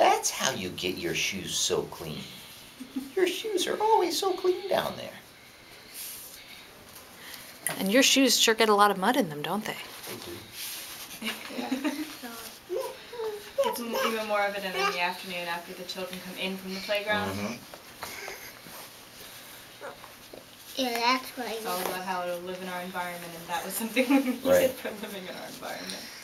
That's how you get your shoes so clean. Your shoes are always so clean down there. And your shoes sure get a lot of mud in them, don't they? They do. It's even more evident in the afternoon after the children come in from the playground. Mm-hmm. Yeah, that's right. It's all about how to live in our environment, and that was something we needed for living in our environment.